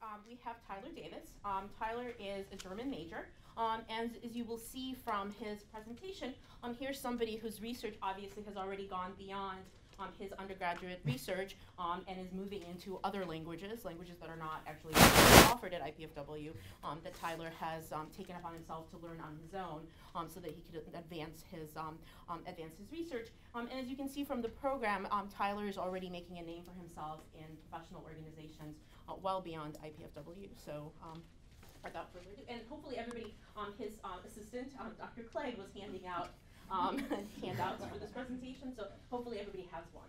we have Tyler Davis. Tyler is a German major, and as you will see from his presentation, here's somebody whose research obviously has already gone beyond his undergraduate research and is moving into other languages that are not actually offered at IPFW, that Tyler has taken upon himself to learn on his own so that he could advance his research. And as you can see from the program, Tyler is already making a name for himself in professional organizations well beyond IPFW. So without further ado, and hopefully everybody, his assistant, Dr. Clegg, was handing out handouts for this presentation, so hopefully everybody has one.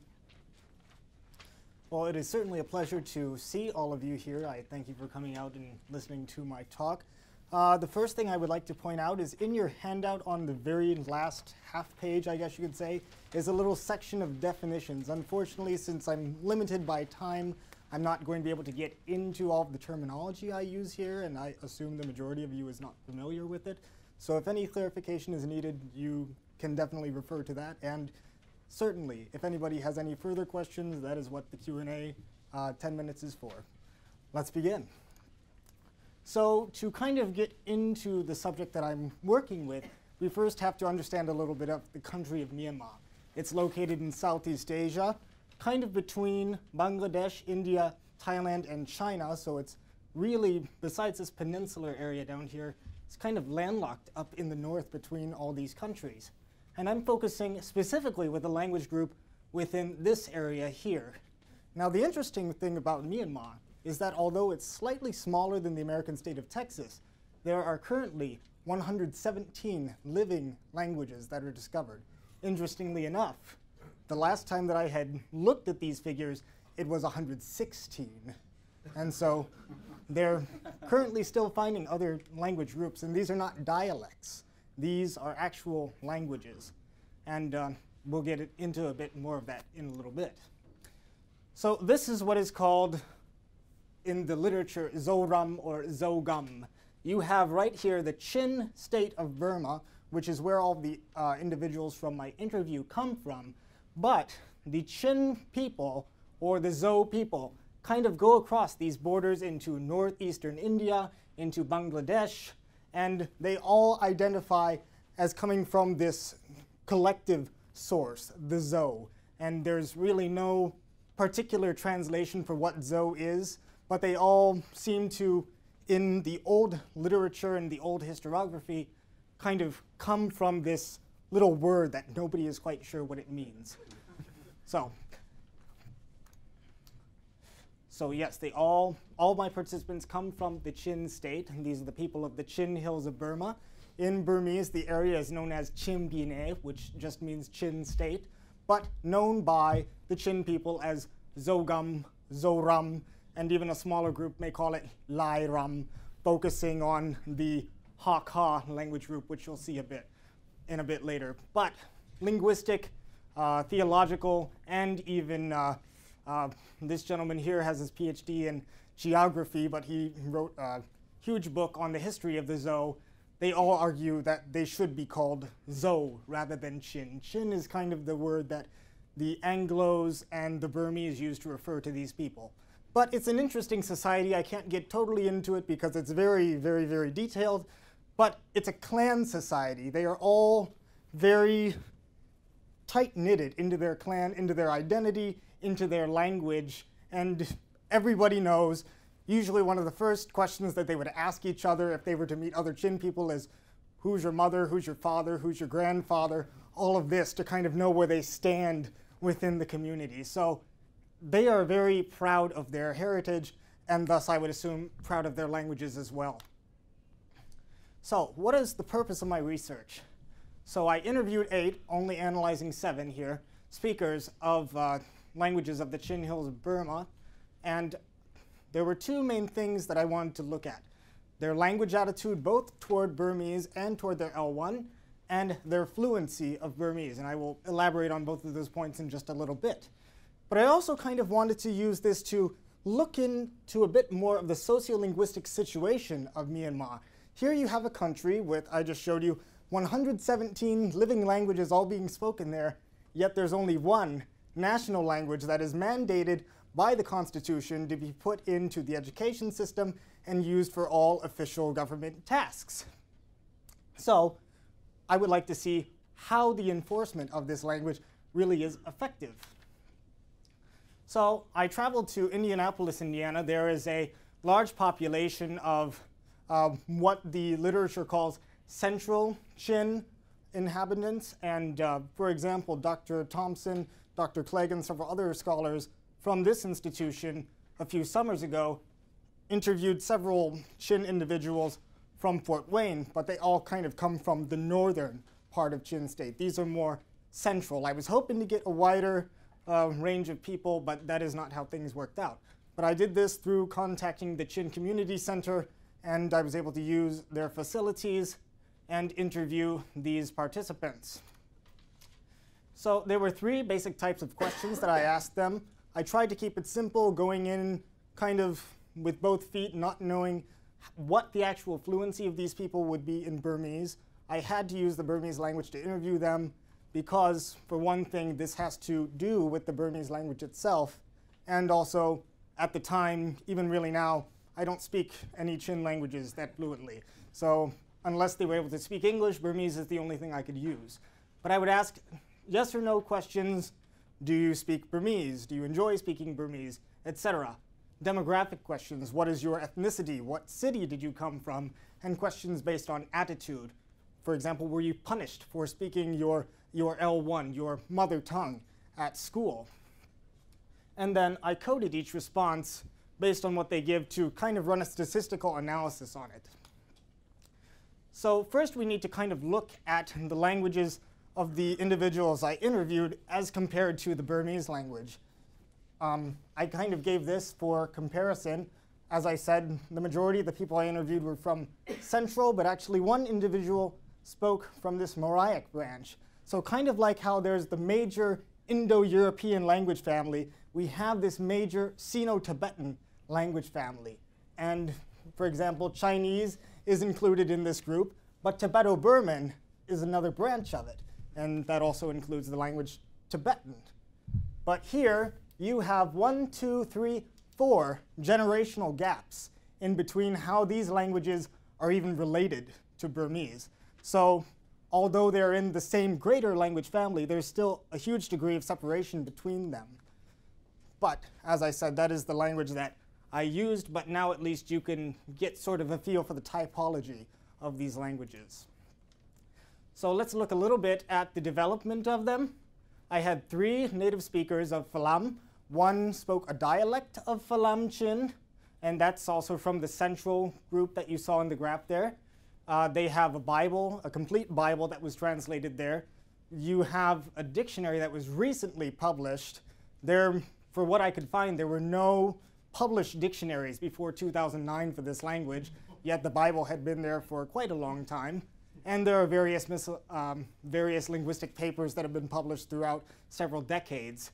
Well, it is certainly a pleasure to see all of you here. I thank you for coming out and listening to my talk. The first thing I would like to point out is in your handout on the very last half page, I guess you could say, is a little section of definitions. Unfortunately, since I'm limited by time, I'm not going to be able to get into all of the terminology I use here, and I assume the majority of you is not familiar with it. So if any clarification is needed, you can definitely refer to that. And certainly, if anybody has any further questions, that is what the Q&A 10 minutes is for. Let's begin. So to kind of get into the subject that I'm working with, we first have to understand a little bit of the country of Myanmar. It's located in Southeast Asia, kind of between Bangladesh, India, Thailand, and China. So it's really, besides this peninsular area down here, it's kind of landlocked up in the north between all these countries. And I'm focusing specifically with the language group within this area here. Now, the interesting thing about Myanmar is that although it's slightly smaller than the American state of Texas, there are currently 117 living languages that are discovered. Interestingly enough, the last time that I had looked at these figures, it was 116. And so they're currently still finding other language groups, and these are not dialects. These are actual languages. And we'll get into a bit more of that in a little bit. So this is what is called, in the literature, Zoram or Zogam. You have right here the Chin state of Burma, which is where all the individuals from my interview come from. But the Chin people, or the Zo people, kind of go across these borders into northeastern India, into Bangladesh, and they all identify as coming from this collective source, the Zo. And there's really no particular translation for what Zo is, but they all seem to, in the old literature and the old historiography, kind of come from this little word that nobody is quite sure what it means. So yes, all my participants come from the Chin state, and these are the people of the Chin Hills of Burma. In Burmese, the area is known as Chimbine, which just means Chin state, but known by the Chin people as Zogam, Zoram, and even a smaller group may call it Lai Ram, focusing on the Hakka language group, which you'll see in a bit later. But linguistic, theological, and even this gentleman here has his PhD in geography, but he wrote a huge book on the history of the Zo. They all argue that they should be called Zo rather than Chin. Chin is kind of the word that the Anglos and the Burmese use to refer to these people. But it's an interesting society. I can't get totally into it because it's very, very, very detailed. But it's a clan society. They are all very tight-knitted into their clan, into their identity, into their language. And everybody knows, usually one of the first questions that they would ask each other if they were to meet other Chin people is, who's your mother, who's your father, who's your grandfather, all of this to kind of know where they stand within the community. So they are very proud of their heritage, and thus I would assume proud of their languages as well. So what is the purpose of my research? So I interviewed 8, only analyzing 7 here, speakers of languages of the Chin Hills of Burma, and there were 2 main things that I wanted to look at. Their language attitude, both toward Burmese and toward their L1, and their fluency of Burmese, and I will elaborate on both of those points in just a little bit. But I also kind of wanted to use this to look into a bit more of the sociolinguistic situation of Myanmar. Here you have a country with, I just showed you, 117 living languages all being spoken there, yet there's only one national language that is mandated by the Constitution to be put into the education system and used for all official government tasks. So I would like to see how the enforcement of this language really is effective. So I traveled to Indianapolis, Indiana. There is a large population of what the literature calls Central Chin inhabitants. And for example, Dr. Thompson, Dr. Clegg, and several other scholars from this institution a few summers ago interviewed several Chin individuals from Fort Wayne, but they all kind of come from the northern part of Chin State. These are more central. I was hoping to get a wider range of people, but that is not how things worked out. But I did this through contacting the Chin Community Center, and I was able to use their facilities and interview these participants. So there were 3 basic types of questions that I asked them. I tried to keep it simple, going in kind of with both feet, not knowing what the actual fluency of these people would be in Burmese. I had to use the Burmese language to interview them because, for one thing, this has to do with the Burmese language itself. And also, at the time, even really now, I don't speak any Chin languages that fluently. So unless they were able to speak English, Burmese is the only thing I could use. But I would ask yes or no questions. Do you speak Burmese? Do you enjoy speaking Burmese? Etc. Demographic questions. What is your ethnicity? What city did you come from? And questions based on attitude. For example, were you punished for speaking your L1, your mother tongue, at school? And then I coded each response based on what they give to kind of run a statistical analysis on it. So first we need to kind of look at the languages of the individuals I interviewed as compared to the Burmese language. I kind of gave this for comparison. As I said, the majority of the people I interviewed were from Central, but actually one individual spoke from this Moraic branch. So kind of like how there's the major Indo-European language family, we have this major Sino-Tibetan language family. And for example, Chinese is included in this group, but Tibeto-Burman is another branch of it. And that also includes the language Tibetan. But here, you have 1, 2, 3, 4 generational gaps in between how these languages are even related to Burmese. So although they're in the same greater language family, there's still a huge degree of separation between them. But as I said, that is the language that I used, but now at least you can get sort of a feel for the typology of these languages. So let's look a little bit at the development of them. I had 3 native speakers of Falam. One spoke a dialect of Falam Chin, and that's also from the central group that you saw in the graph there. They have a Bible, a complete Bible that was translated there. You have a dictionary that was recently published. There, for what I could find, there were no published dictionaries before 2009 for this language, yet the Bible had been there for quite a long time. And there are various linguistic papers that have been published throughout several decades.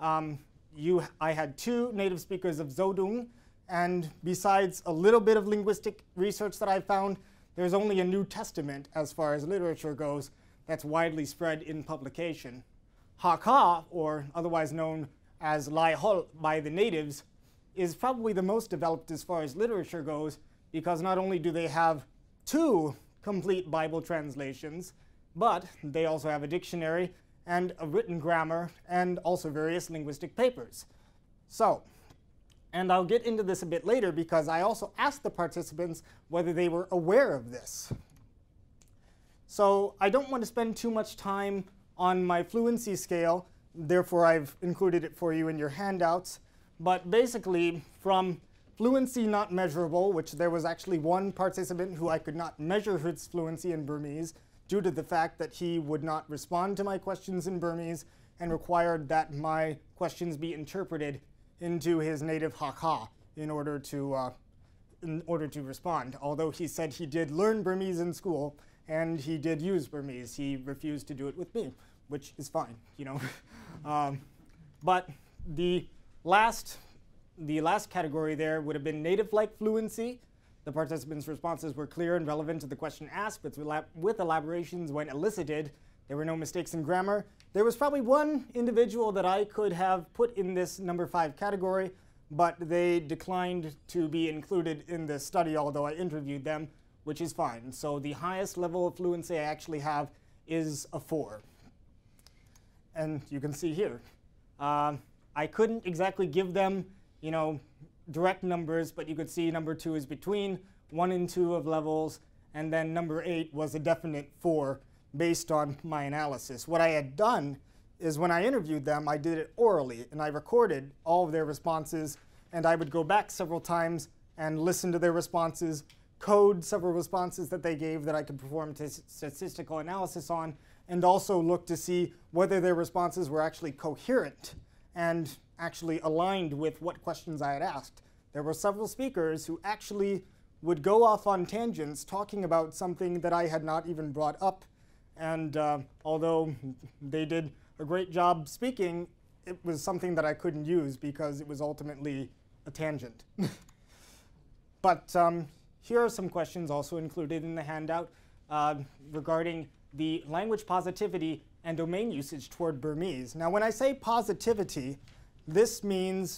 I had 2 native speakers of Zodung, and besides a little bit of linguistic research that I found, there's only a New Testament as far as literature goes that's widely spread in publication. Hakka, or otherwise known as Lai Hol by the natives, is probably the most developed as far as literature goes, because not only do they have 2 complete Bible translations, but they also have a dictionary and a written grammar and also various linguistic papers. So, and I'll get into this a bit later because I also asked the participants whether they were aware of this. So I don't want to spend too much time on my fluency scale, therefore I've included it for you in your handouts. But basically, from fluency not measurable, which there was actually one participant who I could not measure his fluency in Burmese due to the fact that he would not respond to my questions in Burmese and required that my questions be interpreted into his native Hakka in order to respond. Although he said he did learn Burmese in school and he did use Burmese, he refused to do it with me, which is fine, you know. But the last category there would have been native-like fluency. The participants' responses were clear and relevant to the question asked, but with elaborations when elicited. There were no mistakes in grammar, There was probably one individual that I could have put in this number 5 category, but they declined to be included in this study, although I interviewed them, which is fine. So the highest level of fluency I actually have is a 4. And you can see here. I couldn't exactly give them, direct numbers, but you could see number 2 is between 1 and 2 of levels, and then number 8 was a definite 4 based on my analysis. What I had done is when I interviewed them, I did it orally, and I recorded all of their responses, and I would go back several times and listen to their responses, code several responses that they gave that I could perform statistical analysis on, and also look to see whether their responses were actually coherent and actually aligned with what questions I had asked. There were several speakers who actually would go off on tangents talking about something that I had not even brought up, and although they did a great job speaking, it was something that I couldn't use because it was ultimately a tangent. But here are some questions also included in the handout regarding the language positivity and domain usage toward Burmese. Now, when I say positivity, this means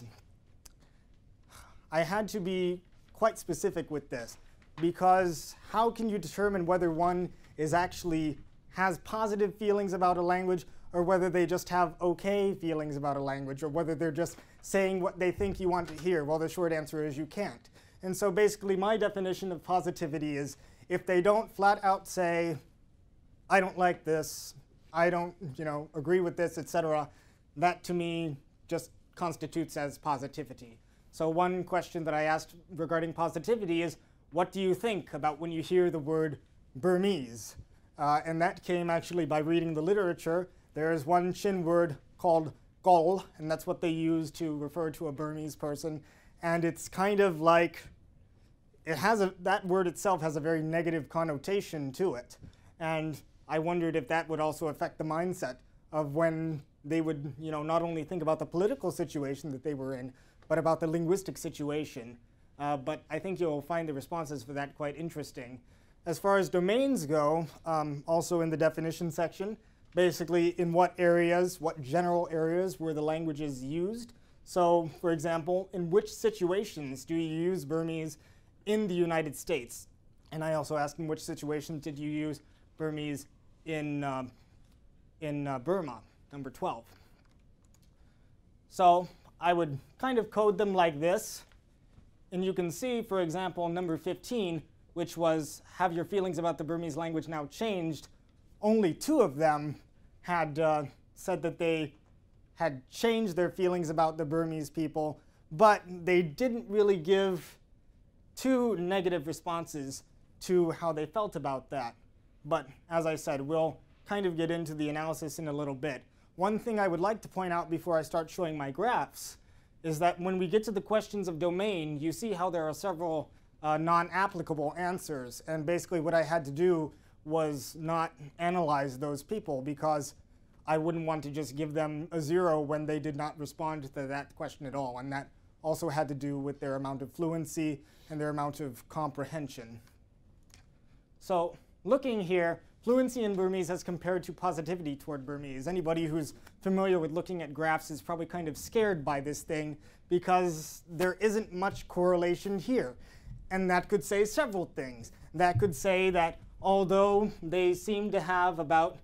I had to be quite specific with this, because how can you determine whether one is actually has positive feelings about a language, or whether they just have okay feelings about a language, or whether they're just saying what they think you want to hear? Well, the short answer is you can't. And so basically my definition of positivity is if they don't flat out say, I don't like this, I don't agree with this, etc., that to me just constitutes as positivity. So one question that I asked regarding positivity is, what do you think about when you hear the word Burmese? And that came actually by reading the literature. There is one Chin word called gol, and that's what they use to refer to a Burmese person. And it's kind of like, that word itself has a very negative connotation to it. And I wondered if that would also affect the mindset of when they would, not only think about the political situation that they were in, but about the linguistic situation. But I think you'll find the responses for that quite interesting. As far as domains go, also in the definition section, basically in what areas, what general areas were the languages used. So, for example, in which situations do you use Burmese in the United States? And I also asked in which situations did you use Burmese in Burma, number 12. So I would kind of code them like this. And you can see, for example, number 15, which was, have your feelings about the Burmese language now changed? Only 2 of them had said that they had changed their feelings about the Burmese people, but they didn't really give 2 negative responses to how they felt about that. But as I said, we'll kind of get into the analysis in a little bit. One thing I would like to point out before I start showing my graphs is that when we get to the questions of domain, you see how there are several non-applicable answers. And basically what I had to do was not analyze those people, because I wouldn't want to just give them a 0 when they did not respond to that question at all. And that also had to do with their amount of fluency and their amount of comprehension. So looking here, fluency in Burmese as compared to positivity toward Burmese. Anybody who's familiar with looking at graphs is probably kind of scared by this thing, because there isn't much correlation here. And that could say several things. That could say that although they seem to have about,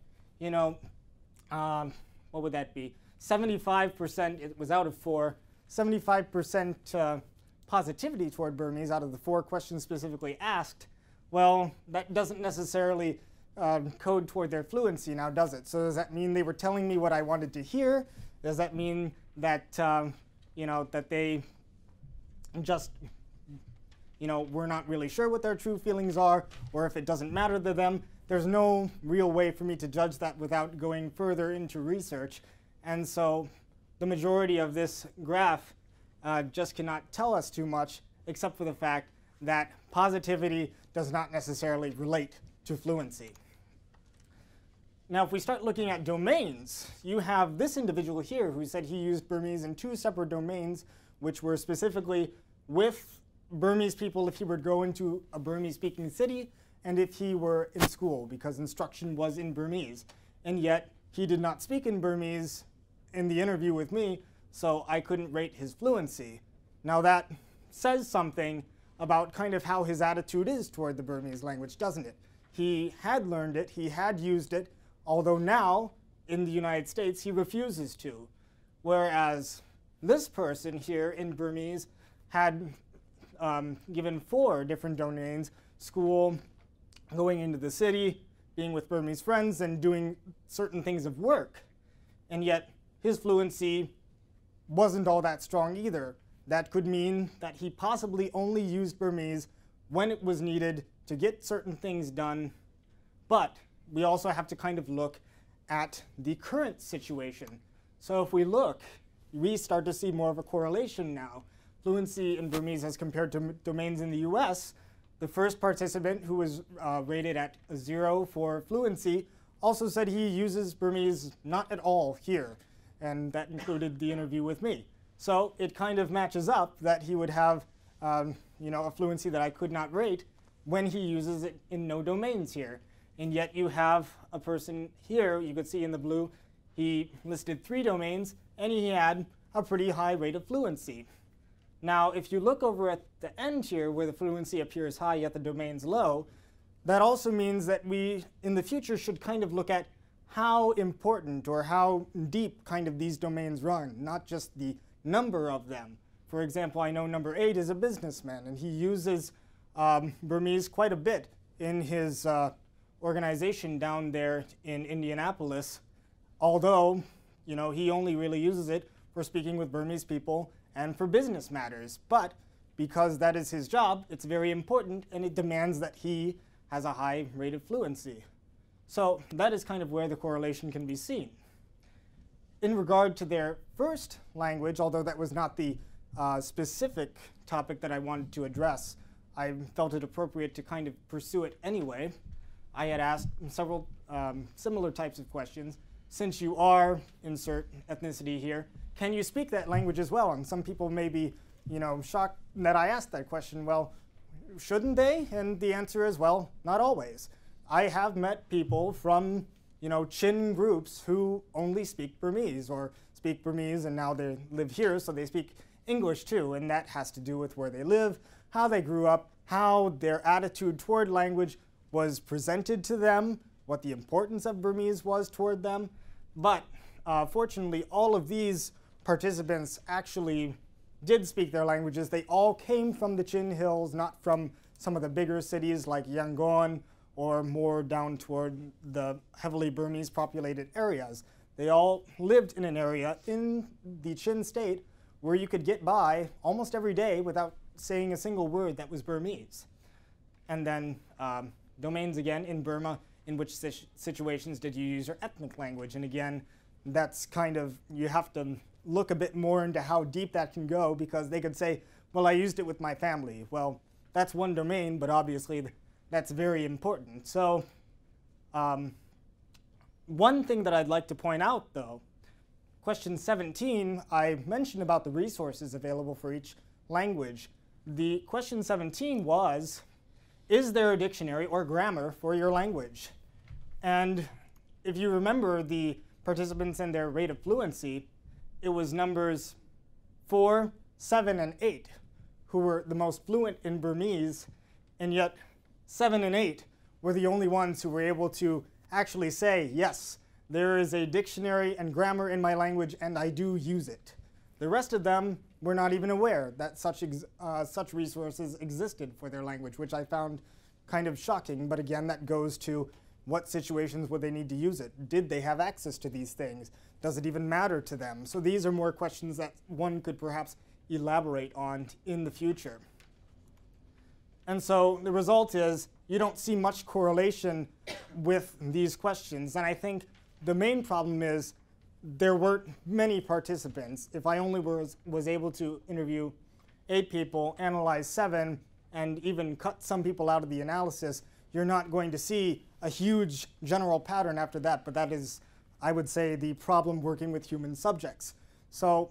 what would that be? 75%, it was out of 4, 75% positivity toward Burmese out of the 4 questions specifically asked. Well, that doesn't necessarily code toward their fluency now, does it? So does that mean they were telling me what I wanted to hear? Does that mean that, that they just, we're not really sure what their true feelings are, or if it doesn't matter to them? There's no real way for me to judge that without going further into research. And so the majority of this graph just cannot tell us too much, except for the fact that positivity does not necessarily relate to fluency. Now, if we start looking at domains, you have this individual here who said he used Burmese in 2 separate domains, which were specifically with Burmese people if he were to go into a Burmese-speaking city, and if he were in school, because instruction was in Burmese. And yet, he did not speak in Burmese in the interview with me, so I couldn't rate his fluency. Now that says something about kind of how his attitude is toward the Burmese language, doesn't it? He had learned it, he had used it, although now, in the United States, he refuses to. Whereas this person here in Burmese had given 4 different domains: school, going into the city, being with Burmese friends, and doing certain things of work. And yet, his fluency wasn't all that strong either. That could mean that he possibly only used Burmese when it was needed to get certain things done. But we also have to kind of look at the current situation. So if we look, we start to see more of a correlation now. Fluency in Burmese as compared to domains in the US, the first participant, who was rated at a 0 for fluency, also said he uses Burmese not at all here. And that included the interview with me. So it kind of matches up that he would have a fluency that I could not rate when he uses it in no domains here. And yet you have a person here, you could see in the blue, he listed 3 domains, and he had a pretty high rate of fluency. Now, if you look over at the end here, where the fluency appears high yet the domain's low, that also means that we, in the future, should kind of look at how important or how deep kind of these domains run, not just the number of them. For example, I know number 8 is a businessman, and he uses Burmese quite a bit in his organization down there in Indianapolis, although he only really uses it for speaking with Burmese people and for business matters. But because that is his job, it's very important, and it demands that he has a high rate of fluency. So that is kind of where the correlation can be seen. In regard to their first language, although that was not the specific topic that I wanted to address, I felt it appropriate to kind of pursue it anyway. I had asked several similar types of questions. Since you are, insert ethnicity here, can you speak that language as well? And some people may be shocked that I asked that question. Well, shouldn't they? And the answer is, well, not always. I have met people from Chin groups who only speak Burmese, or speak Burmese and now they live here, so they speak English too. And that has to do with where they live, how they grew up, how their attitude toward language was presented to them, what the importance of Burmese was toward them. But fortunately, all of these participants actually did speak their languages. They all came from the Chin Hills, not from some of the bigger cities like Yangon or more down toward the heavily Burmese populated areas. They all lived in an area in the Chin state where you could get by almost every day without saying a single word that was Burmese. And then domains again in Burma, in which situations did you use your ethnic language? And again, that's kind of, you have to look a bit more into how deep that can go, because they could say, well, I used it with my family. Well, that's one domain, but obviously that's very important. So one thing that I'd like to point out, though, question 17, I mentioned about the resources available for each language. The question 17 was, is there a dictionary or grammar for your language? And if you remember the participants and their rate of fluency, it was numbers 4, 7, and 8 who were the most fluent in Burmese, and yet 7 and 8 were the only ones who were able to actually say, yes, there is a dictionary and grammar in my language and I do use it. The rest of them were not even aware that such resources existed for their language, which I found kind of shocking. But again, that goes to what situations would they need to use it? Did they have access to these things? Does it even matter to them? So these are more questions that one could perhaps elaborate on in the future. And so the result is you don't see much correlation with these questions. And I think the main problem is there weren't many participants. If I only was able to interview 8 people, analyze 7, and even cut some people out of the analysis, you're not going to see a huge general pattern after that. But that is, I would say, the problem working with human subjects. So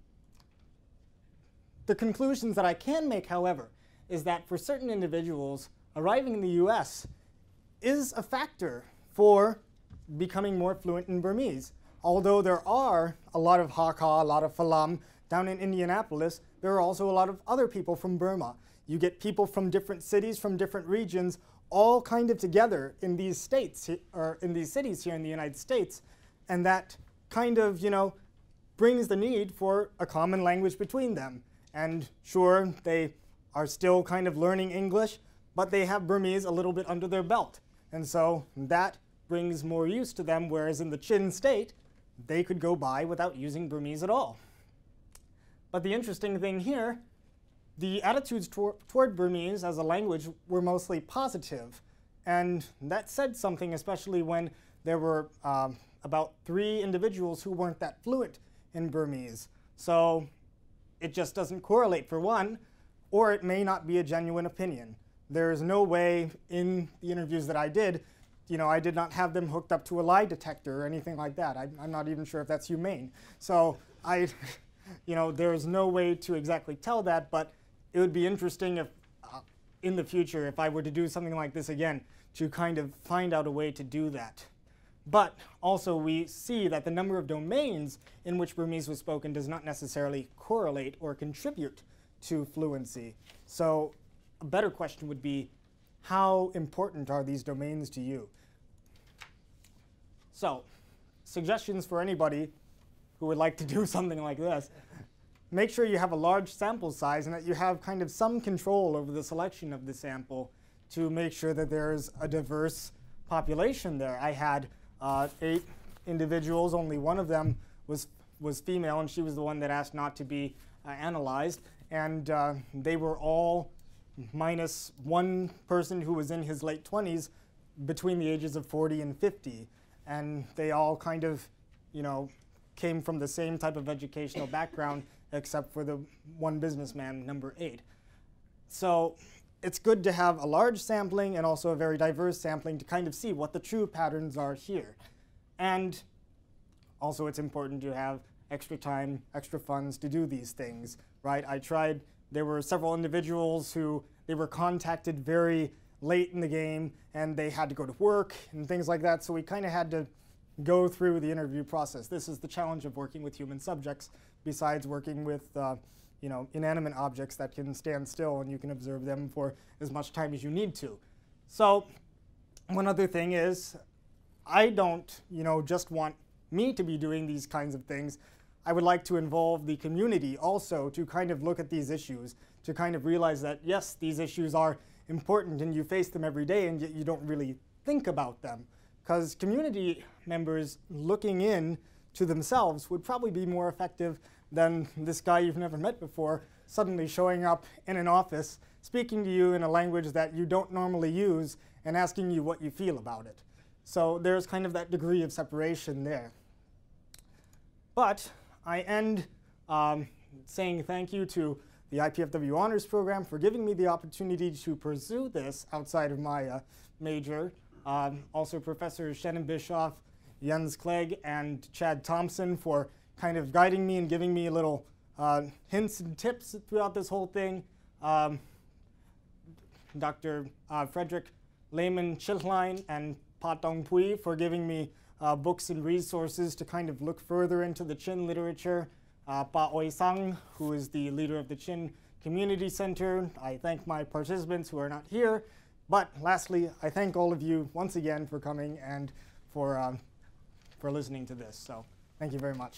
the conclusions that I can make, however, is that for certain individuals, arriving in the US is a factor for becoming more fluent in Burmese. Although there are a lot of Hakka, a lot of Phalam down in Indianapolis, there are also a lot of other people from Burma. You get people from different cities, from different regions, all kind of together in these states, or in these cities here in the United States, and that kind of, brings the need for a common language between them. And sure, they are still kind of learning English, but they have Burmese a little bit under their belt. And so that brings more use to them, whereas in the Chin state, they could go by without using Burmese at all. But the interesting thing here, the attitudes toward Burmese as a language were mostly positive. And that said something, especially when there were about 3 individuals who weren't that fluent in Burmese. So it just doesn't correlate, for one, or it may not be a genuine opinion. There's no way in the interviews that I did, I did not have them hooked up to a lie detector or anything like that. I'm not even sure if that's humane. So there's no way to exactly tell that, but it would be interesting if, in the future, if I were to do something like this again, to kind of find out a way to do that. But also we see that the number of domains in which Burmese was spoken does not necessarily correlate or contribute to fluency. So a better question would be, how important are these domains to you? So, suggestions for anybody who would like to do something like this. Make sure you have a large sample size and that you have kind of some control over the selection of the sample to make sure that there's a diverse population there. I had 8 individuals, only one of them was female, and she was the one that asked not to be analyzed. And they were all minus one person who was in his late 20s between the ages of 40 and 50. And they all kind of, came from the same type of educational background, except for the one businessman, number 8. So it's good to have a large sampling and also a very diverse sampling to kind of see what the true patterns are here. And also it's important to have extra time, extra funds to do these things, right? There were several individuals who they were contacted very late in the game and they had to go to work and things like that, so we kind of had to go through the interview process. This is the challenge of working with human subjects, besides working with inanimate objects that can stand still and you can observe them for as much time as you need to. So one other thing is, I don't just want me to be doing these kinds of things. I would like to involve the community also to kind of look at these issues, to kind of realize that yes, these issues are important and you face them every day and yet you don't really think about them. Because community members looking in to themselves would probably be more effective than this guy you've never met before suddenly showing up in an office, speaking to you in a language that you don't normally use, and asking you what you feel about it. So there's kind of that degree of separation there. But I end saying thank you to the IPFW Honors Program for giving me the opportunity to pursue this outside of my major. Also Professor Shannon Bischoff, Jens Clegg, and Chad Thompson for kind of guiding me and giving me little hints and tips throughout this whole thing. Dr. Frederick Lehman Chilhline and Patong Pui for giving me books and resources to kind of look further into the Chin literature. Pa Oi Sang, who is the leader of the Chin Community Center. I thank my participants who are not here. But lastly, I thank all of you once again for coming and for listening to this. So thank you very much.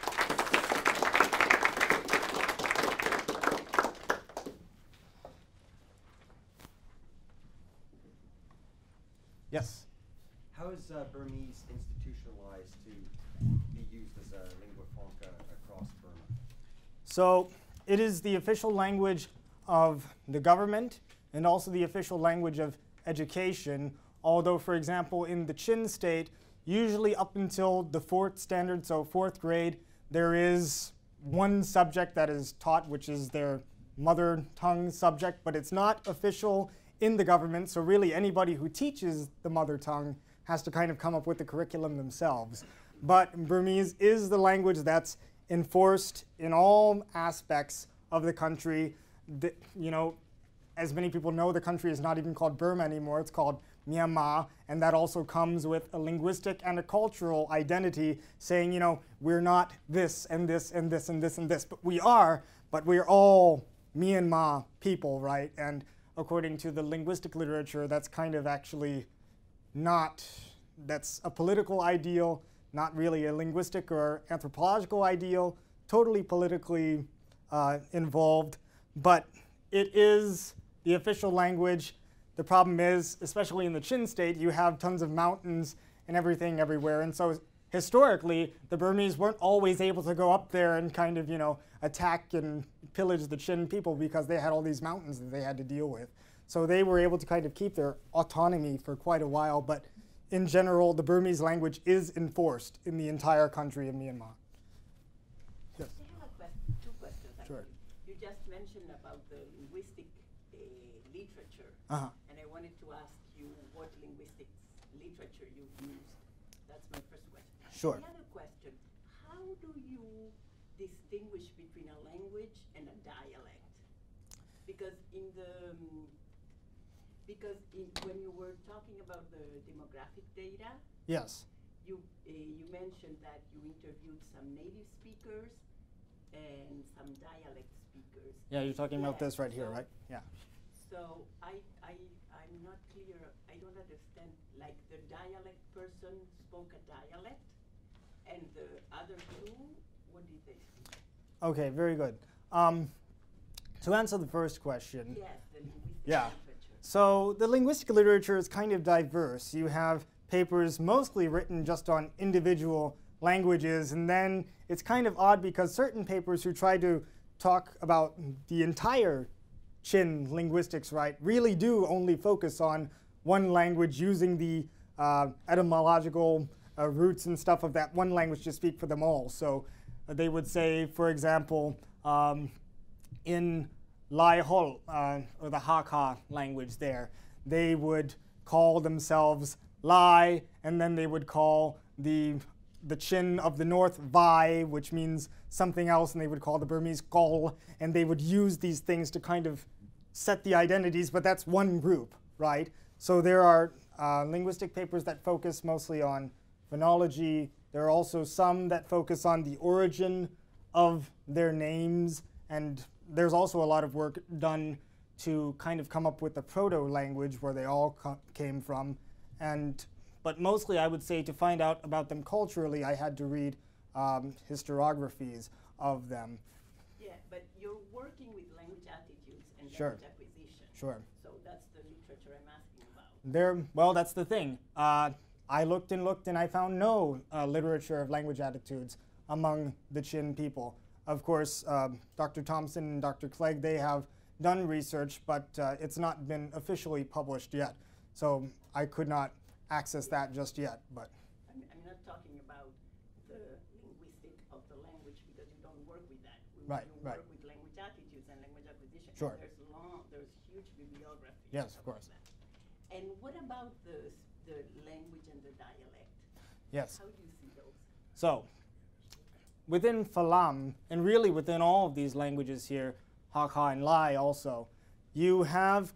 Yes? How is Burmese institutionalized to be used as a lingua franca across Burma? So it is the official language of the government and also the official language of education, although, for example, in the Chin state, usually up until the 4th standard, so 4th grade, there is one subject that is taught, which is their mother tongue subject, but it's not official in the government, so really anybody who teaches the mother tongue has to kind of come up with the curriculum themselves. But Burmese is the language that's enforced in all aspects of the country. As many people know, the country is not even called Burma anymore, it's called Myanmar, and that also comes with a linguistic and a cultural identity saying, you know, we're not this and this and this and this and this, but we're all Myanmar people, right? And according to the linguistic literature, that's kind of actually not, that's a political ideal, not really a linguistic or anthropological ideal, totally politically involved, but it is the official language. The problem is, especially in the Chin state, you have tons of mountains and everything everywhere, and so historically, the Burmese weren't always able to go up there and kind of, you know, attack and pillage the Chin people because they had all these mountains that they had to deal with. So they were able to kind of keep their autonomy for quite a while, but in general, the Burmese language is enforced in the entire country of Myanmar. Yes. I have two questions, actually. Sure. You just mentioned about the linguistic literature, Uh-huh. and I wanted to ask you what linguistic literature you've used. That's my first question. Sure. The other question, how do you distinguish between a language and a dialect? Because when you were talking about the demographic data, Yes. you mentioned that you interviewed some native speakers and some dialect speakers. Yeah, you're talking about this right here, So- right? Yeah. So I'm not clear, I don't understand, like the dialect person spoke a dialect and the other two, what did they speak? Okay, very good. To answer the first question, Yes, the linguistic Yeah. literature. so the linguistic literature is kind of diverse. You have papers mostly written just on individual languages, and then it's kind of odd because certain papers who try to talk about the entire Chin linguistics, right, really do only focus on one language using the etymological roots and stuff of that one language to speak for them all. So they would say, for example, in Lai Hol, or the Hakka language there, they would call themselves Lai, and then they would call the Chin of the North Vai, which means something else, and they would call the Burmese Kol, and they would use these things to kind of set the identities, but that's one group, right? So there are linguistic papers that focus mostly on phonology. There are also some that focus on the origin of their names, and there's also a lot of work done to kind of come up with the proto-language where they all came from. But mostly I would say to find out about them culturally, I had to read historiographies of them. Yeah, but you're working with language attitudes and Sure. language acquisition. Sure. So that's the literature I'm asking about. Well, that's the thing. I looked and I found no literature of language attitudes among the Chin people. Of course, Dr. Thompson and Dr. Clegg, they have done research, but it's not been officially published yet. So I could not access that just yet. But I'm not talking about the linguistic of the language because you don't work with that. Right, You right. work with language attitudes and language acquisition. Sure. There's huge bibliography. Yes, of course. That. And what about the language and the dialect? yes. How do you see those? So within Falam, and really within all of these languages here, Hakka and Lai also, you have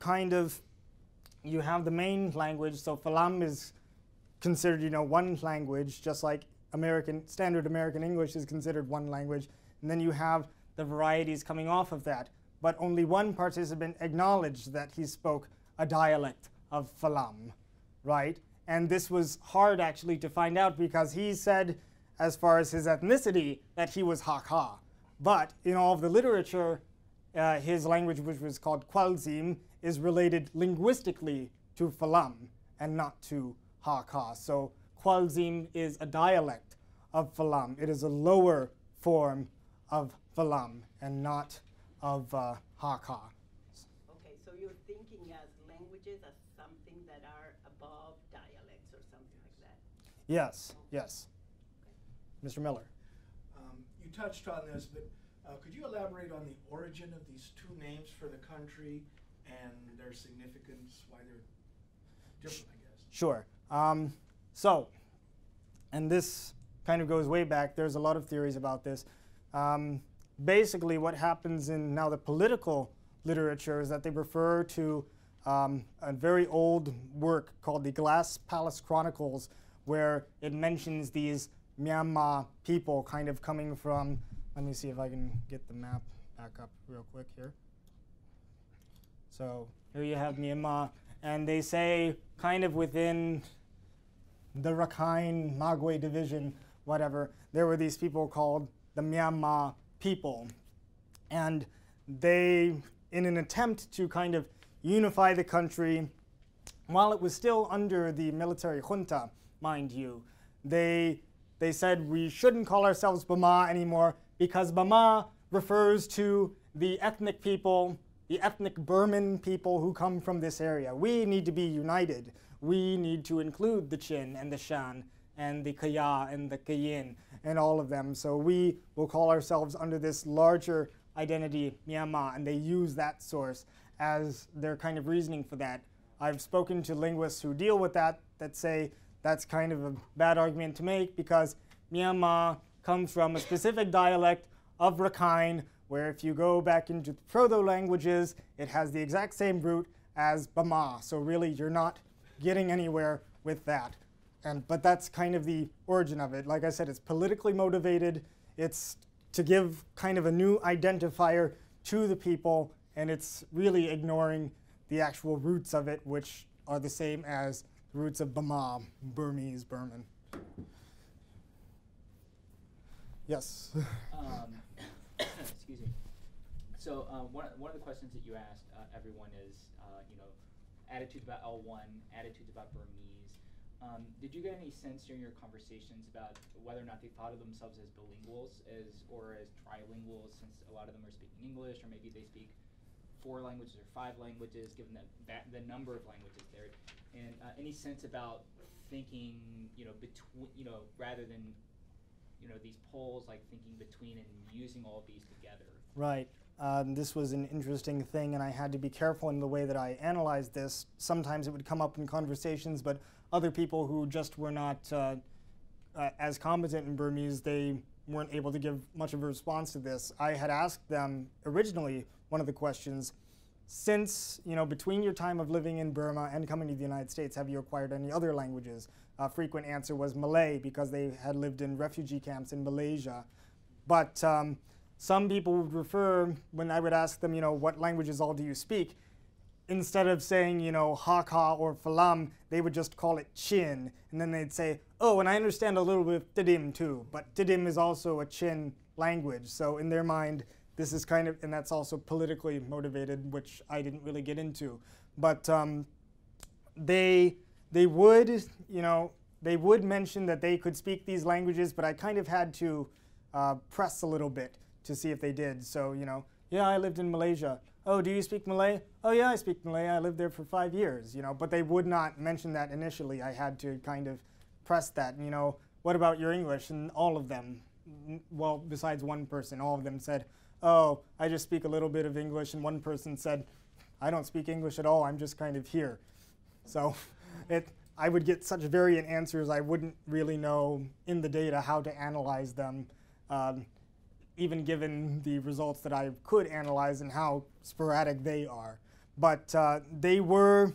the main language. So Falam is considered, one language, just like standard American English is considered one language. And then you have the varieties coming off of that. But only one participant acknowledged that he spoke a dialect of Falam, right? And this was hard actually to find out because he said, as far as his ethnicity, that he was Hakka. But in all of the literature, his language, which was called Kwalzim, is related linguistically to Falam and not to Hakka. So Kwalzim is a dialect of Falam. It is a lower form of Falam and not of Hakka. Okay, so you're thinking as languages as something that are above dialects or something like that? Yes, yes. Mr. Miller. You touched on this, but could you elaborate on the origin of these two names for the country and their significance, why they're different, I guess? Sure. And this kind of goes way back. There's a lot of theories about this. Basically, what happens in now the political literature is that they refer to a very old work called the Glass Palace Chronicles, where it mentions these Myanmar people kind of coming from, let me see if I can get the map back up real quick here. So here you have Myanmar, and they say kind of within the Rakhine, Magwe division, whatever, there were these people called the Myanmar people. And they, in an attempt to kind of unify the country, while it was still under the military junta, mind you, they said we shouldn't call ourselves Burma anymore because Burma refers to the ethnic people, the ethnic Burman people who come from this area. We need to be united. We need to include the Chin and the Shan and the Kaya and the Kayin and all of them. So we will call ourselves under this larger identity, Myanmar, and they use that source as their kind of reasoning for that. I've spoken to linguists who deal with that say that's kind of a bad argument to make because Myanmar comes from a specific dialect of Rakhine, where if you go back into the proto-languages, it has the exact same root as Burma. So really, you're not getting anywhere with that. But that's kind of the origin of it. Like I said, it's politically motivated. It's to give kind of a new identifier to the people, and it's really ignoring the actual roots of it, which are the same as the roots of Burma, Burmese, Burman. Yes? Excuse me. So one of the questions that you asked everyone is, attitudes about L1, attitudes about Burmese. Did you get any sense during your conversations about whether or not they thought of themselves as bilinguals or as trilinguals, since a lot of them are speaking English, or maybe they speak 4 languages or 5 languages, given the number of languages there, and any sense about thinking, rather than, these poles, like thinking between and using all of these together. Right. This was an interesting thing, and I had to be careful in the way that I analyzed this. Sometimes it would come up in conversations, but other people who just were not as competent in Burmese, they weren't able to give much of a response to this. I had asked them originally one of the questions, since, between your time of living in Burma and coming to the United States, have you acquired any other languages? A frequent answer was Malay, because they had lived in refugee camps in Malaysia. But some people would refer, when I would ask them, what languages all do you speak, instead of saying, Hakka or Falam, they would just call it Chin. And then they'd say, oh, and I understand a little bit of Tidim too, but Tidim is also a Chin language. So in their mind, this is kind of, and that's also politically motivated, which I didn't really get into. But they would, they would mention that they could speak these languages, but I kind of had to press a little bit to see if they did. So, yeah, I lived in Malaysia. Oh, do you speak Malay? Oh, yeah, I speak Malay. I lived there for 5 years, but they would not mention that initially. I had to kind of press that, what about your English? And all of them, well, besides one person, all of them said, oh, I just speak a little bit of English. And one person said, I don't speak English at all. I'm just kind of here. So I would get such variant answers. I wouldn't really know in the data how to analyze them, even given the results that I could analyze and how sporadic they are. But they were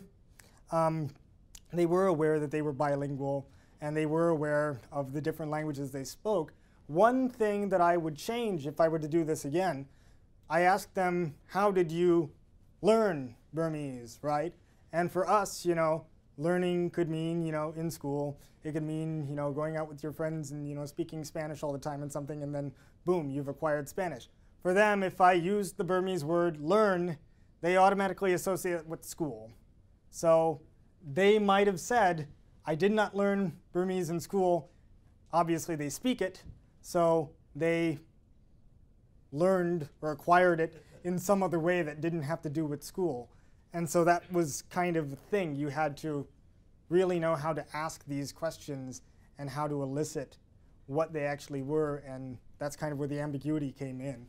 aware that they were bilingual, and they were aware of the different languages they spoke. One thing that I would change if I were to do this again, I asked them, how did you learn Burmese, right? And for us, learning could mean, in school. It could mean, going out with your friends and, speaking Spanish all the time and something, and then boom, you've acquired Spanish. For them, if I used the Burmese word learn, they automatically associate it with school. So they might have said, I did not learn Burmese in school. Obviously, they speak it, so they learned or acquired it in some other way that didn't have to do with school. And so that was kind of the thing. You had to really know how to ask these questions and how to elicit what they actually were, and that's kind of where the ambiguity came in.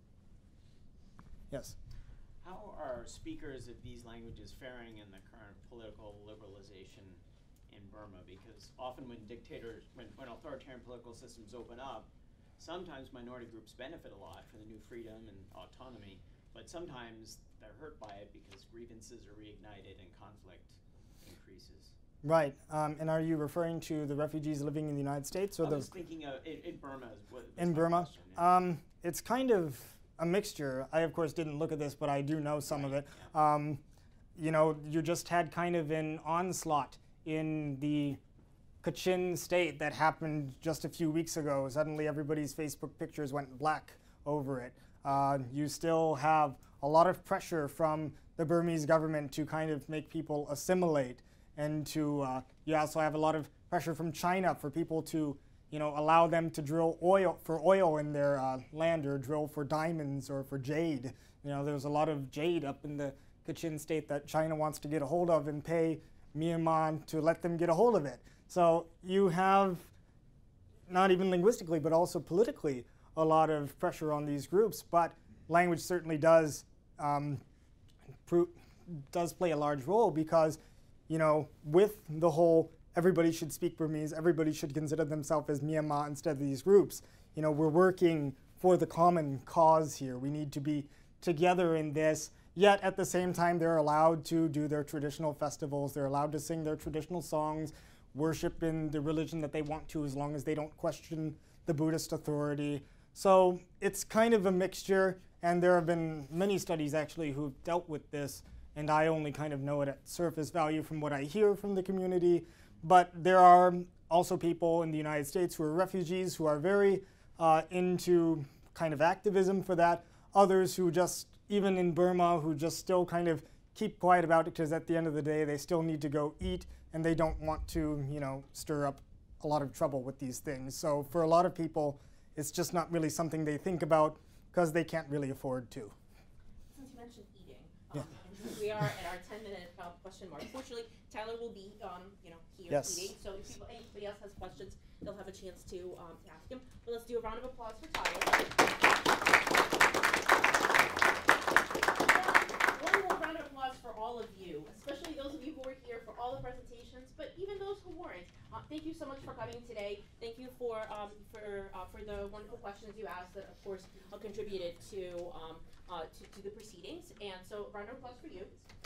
Yes? How are speakers of these languages faring in the current political liberalization in Burma? Because often when authoritarian political systems open up, sometimes minority groups benefit a lot from the new freedom and autonomy, but sometimes they're hurt by it because grievances are reignited and conflict increases. Right. And are you referring to the refugees living in the United States or I the? was thinking of in Burma. In my Burma? question, yeah. It's kind of a mixture. I, of course, didn't look at this, but I do know some of it. Yeah. You know, you just had kind of an onslaught in the Chin state that happened just a few weeks ago. Suddenly everybody's Facebook pictures went black over it. You still have a lot of pressure from the Burmese government to kind of make people assimilate, and to you also have a lot of pressure from China for people to, you know, allow them to drill oil in their land, or drill for diamonds or for jade. You know, there's a lot of jade up in the Chin state that China wants to get a hold of and pay Myanmar to let them get a hold of it. So you have, not even linguistically, but also politically, a lot of pressure on these groups. But language certainly does play a large role, because, you know, with the whole everybody should speak Burmese, everybody should consider themselves as Myanmar instead of these groups, you know, we're working for the common cause here. We need to be together in this. Yet at the same time, they're allowed to do their traditional festivals. They're allowed to sing their traditional songs, worship in the religion that they want to, as long as they don't question the Buddhist authority. So it's kind of a mixture, and there have been many studies actually who've dealt with this, and I only kind of know it at surface value from what I hear from the community. But there are also people in the United States who are refugees who are very into kind of activism for that. Others who just, even in Burma, who just still kind of keep quiet about it, because at the end of the day they still need to go eat, and they don't want to, you know, stir up a lot of trouble with these things. So for a lot of people, it's just not really something they think about, because they can't really afford to. Since you mentioned eating, Yeah. we are at our 10-minute question mark. Fortunately, Tyler will be, you know, here Yes. eating. So if anybody else has questions, they'll have a chance to ask him. But let's do a round of applause for Tyler. One more round of applause for all of you, especially those of you who were here for all the presentations, but even those who weren't. Thank you so much for coming today. Thank you for the wonderful questions you asked that, of course, contributed to the proceedings. And so, round of applause for you.